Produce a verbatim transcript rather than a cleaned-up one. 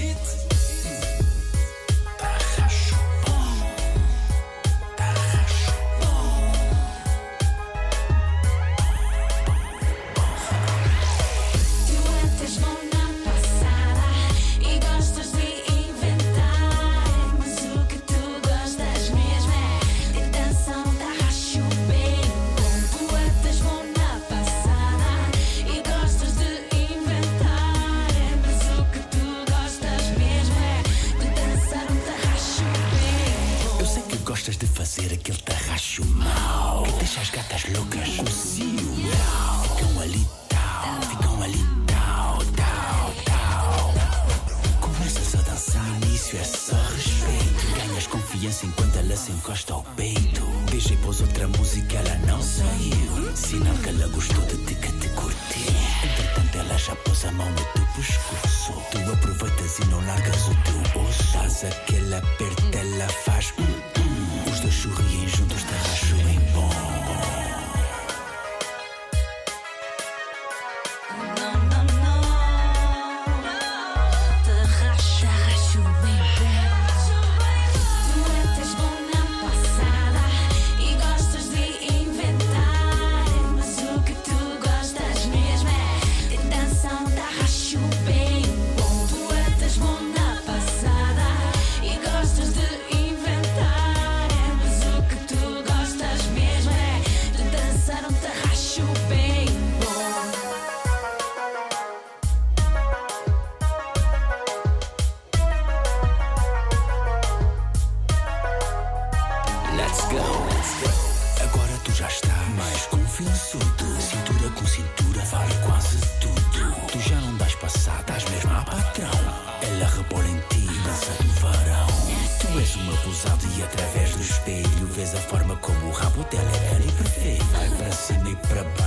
Gostas de fazer aquele tarraxo mau que deixa as gatas loucas com o cio. Ficam ali tal, ficam ali tal, tal, tal. Começas a dançar, nisso é só respeito. Ganhas confiança enquanto ela se encosta ao peito. D J pôs outra música, ela não saiu. Sinal que ela gostou de ti, que te curtiu. Entretanto ela já pôs a mão no teu pescoço. Tu aproveitas e não largas o teu osso. Dás aquele aperto, ela faz hum, hum. Os dois sorriem juntos, tarraxo bem bom. Agora tu já estás mais confiançudo. Cintura com cintura vale quase tudo. Tu já não dás passada, estás mesmo a patrão. Ela rebola em ti, dança do varão. Tu és um abusado e através do espelho vês a forma como o rabo dela é caro e perfeito. Vai para cima e para baixo.